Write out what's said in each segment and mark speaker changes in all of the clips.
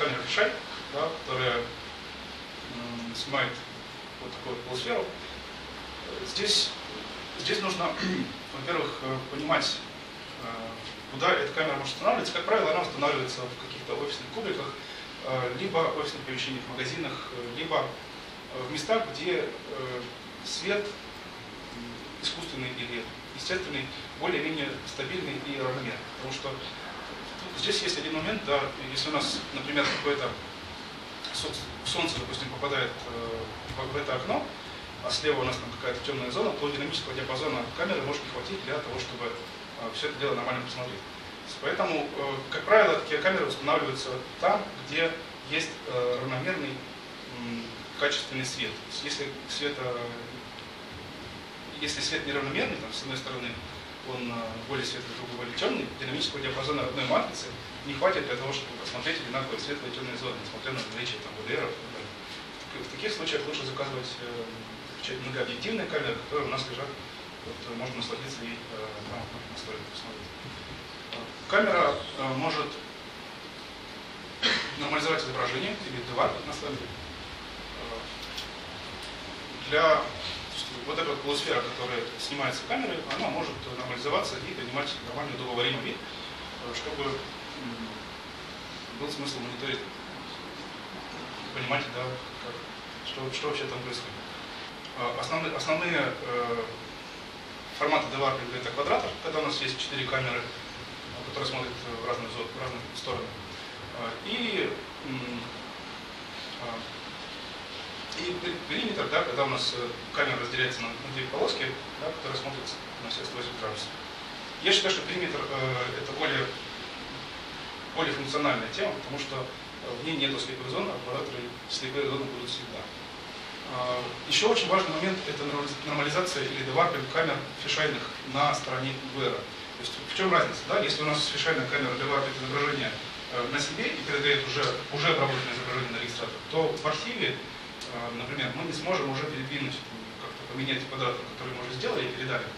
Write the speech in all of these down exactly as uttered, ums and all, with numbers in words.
Speaker 1: камера фишай, да, которая м, снимает вот такую вот полусферу. Здесь, здесь нужно, во-первых, понимать, куда эта камера может устанавливаться. Как правило, она устанавливается в каких-то офисных кубриках, либо в офисных помещениях, магазинах, либо в местах, где свет искусственный или естественный более-менее стабильный и равномерный. Потому что здесь есть один момент, да, если у нас, например, какое-то солнце, допустим, попадает в это окно, а слева у нас там какая-то темная зона, то динамического диапазона камеры может не хватить для того, чтобы все это дело нормально посмотреть. Поэтому, как правило, такие камеры устанавливаются там, где есть равномерный качественный свет. Если свет, если свет неравномерный, там, с одной стороны он более светлый, с другой более темный, динамического диапазона одной матрицы не хватит для того, чтобы посмотреть одинаковые светлые и темные зоны, несмотря на наличие там вэ дэ эров и так далее. В таких случаях лучше заказывать многообъективные камеры, которые у нас лежат, вот, можно насладиться и грамотно э, настроить, посмотреть. Камера э, может нормализовать изображение или девар на самом деле. Для вот эта вот полусфера, которая снимается камерой, она может нормализоваться и принимать нормальный удобоваримый вид, чтобы был смысл мониторить, понимать, да, как, что, что вообще там происходит. Основные, основные э, форматы деварпинга это квадратор, когда у нас есть четыре камеры, которые смотрят в разные, в разные стороны. И, и периметр, да, когда у нас камера разделяется на две полоски, да, которые смотрят на все сто восемьдесят градусов. Я считаю, что периметр э, это более, более функциональная тема, потому что в ней нету слепых зон, а квадраторы слепые зоны будут всегда. Еще очень важный момент – это нормализация или деварпинг камер фишайных на стороне вэ эр. То есть в чем разница? Да? Если у нас фишайная камера деварпит изображение на себе и передает уже, уже обработанное изображение на регистратор, то в архиве, например, мы не сможем уже передвинуть, как-то поменять квадратор, который мы уже сделали и передали.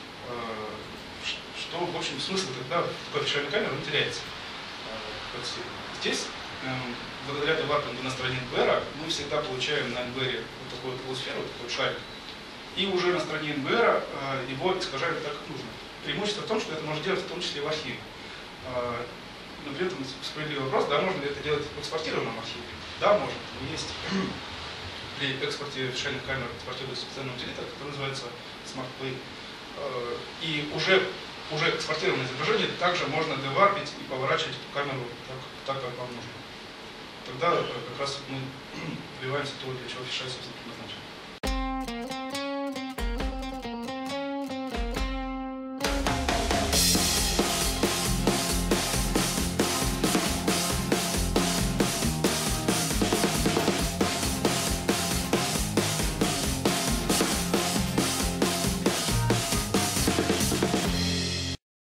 Speaker 1: Что, в общем, смысл, когда такая фишайная камера теряется. Здесь, благодаря деварпингу на стороне эн вэ эр, мы всегда получаем на эн вэ эр вот такую полусферу, вот такой шарик. И уже на стороне эн вэ эр его искажаем так, как нужно. Преимущество в том, что это можно делать в том числе в архиве. Но при этом справедливый вопрос, да, можно ли это делать в экспортированном архиве? Да, можно. Есть при экспорте фишайных камер экспортируется специальный утилитар, который называется SmartPlay. И уже, уже экспортированное изображение также можно деварпить и поворачивать эту камеру так, так как вам нужно. Тогда как раз мы добиваемся того, для чего фишай, собственно, предназначен.